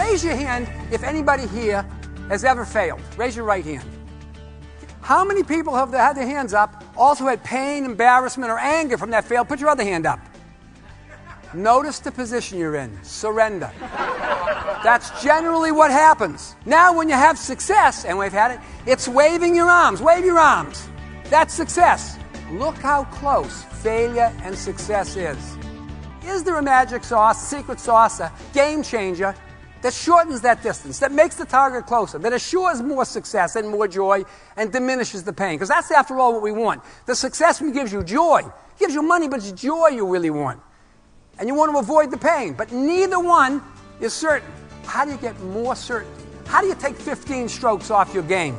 Raise your hand if anybody here has ever failed. Raise your right hand. How many people have had their hands up also had pain, embarrassment, or anger from that fail? Put your other hand up. Notice the position you're in. Surrender. That's generally what happens. Now when you have success, and we've had it, it's waving your arms. Wave your arms. That's success. Look how close failure and success is. Is there a magic sauce, secret sauce, a game changer that shortens that distance, that makes the target closer, that assures more success and more joy and diminishes the pain? Because that's, after all, what we want. The success gives you joy. It gives you money, but it's joy you really want. And you want to avoid the pain. But neither one is certain. How do you get more certain? How do you take 15 strokes off your game?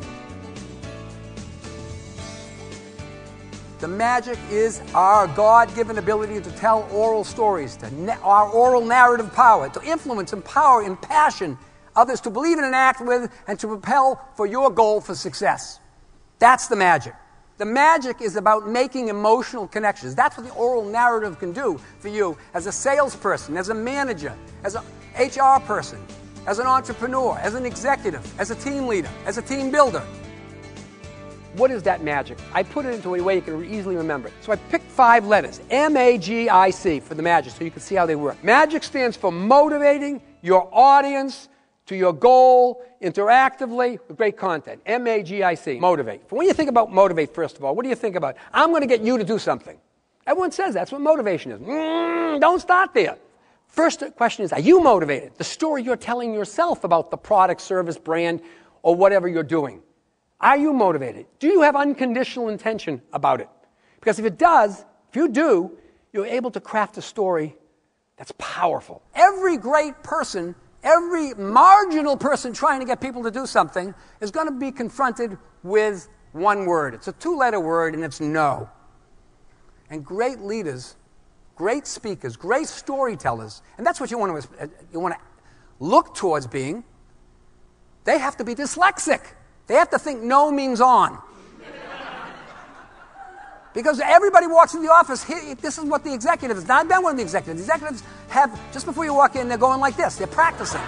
The magic is our God-given ability to tell oral stories, our oral narrative power, to influence, empower, impassion others, to believe in and act with, and to propel for your goal for success. That's the magic. The magic is about making emotional connections. That's what the oral narrative can do for you as a salesperson, as a manager, as an HR person, as an entrepreneur, as an executive, as a team leader, as a team builder. What is that magic? I put it into a way you can easily remember it. So I picked 5 letters, M-A-G-I-C, for the magic, so you can see how they work. Magic stands for motivating your audience to your goal interactively with great content. M-A-G-I-C, motivate. When you think about motivate, first of all, what do you think about? I'm going to get you to do something. Everyone says that's what motivation is. Don't start there. First question is, are you motivated? The story you're telling yourself about the product, service, brand, or whatever you're doing. Are you motivated? Do you have unconditional intention about it? Because if you do, you're able to craft a story that's powerful. Every great person, every marginal person trying to get people to do something is going to be confronted with one word. It's a 2-letter word, and it's no. And great leaders, great speakers, great storytellers, and that's what you want to look towards being. They have to be dyslexic. They have to think no means on. Because everybody walks in the office, this is what the executive is. Now, I've been one of the executives. The executives have, just before you walk in, they're going like this. They're practicing.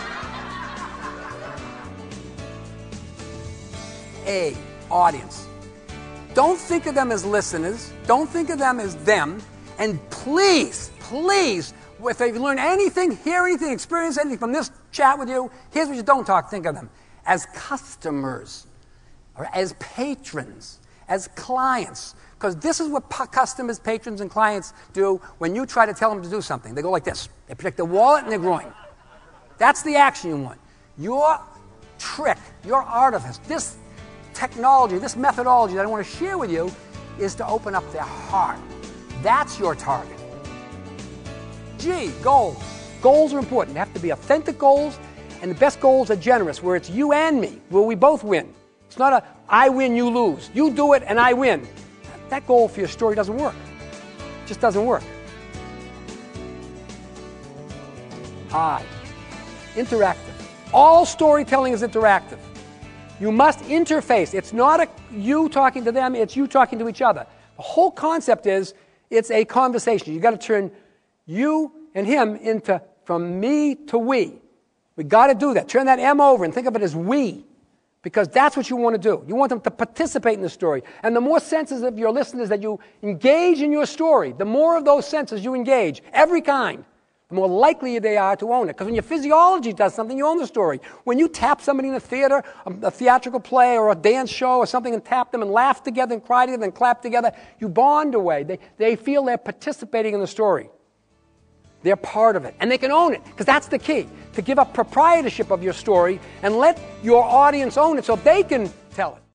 A, audience. Don't think of them as listeners. Don't think of them as them. And please, please, if they've learned anything, hear anything, experience anything from this chat with you, here's what you don't think of them. As customers, or as patrons, as clients. Because this is what customers, patrons, and clients do when you try to tell them to do something. They go like this. They protect their wallet and their groin. That's the action you want. Your trick, your artifice, this technology, this methodology that I want to share with you is to open up their heart. That's your target. G, goals. Goals are important. They have to be authentic goals. And the best goals are generous, where it's you and me, where we both win. It's not a I win, you lose. You do it and I win. That goal for your story doesn't work. It just doesn't work. I, interactive. All storytelling is interactive. You must interface. It's not you talking to them, it's you talking to each other. The whole concept is it's a conversation. You've got to turn you and him into from me to we. We've got to do that. Turn that M over and think of it as we. Because that's what you want to do. You want them to participate in the story. And the more senses of your listeners that you engage in your story, the more of those senses you engage, every kind, the more likely they are to own it. Because when your physiology does something, you own the story. When you tap somebody in a theater, a theatrical play or a dance show or something, and tap them and laugh together and cry together and clap together, you bond away. They feel they're participating in the story. They're part of it. And they can own it, because that's the key, to give up proprietorship of your story and let your audience own it so they can tell it.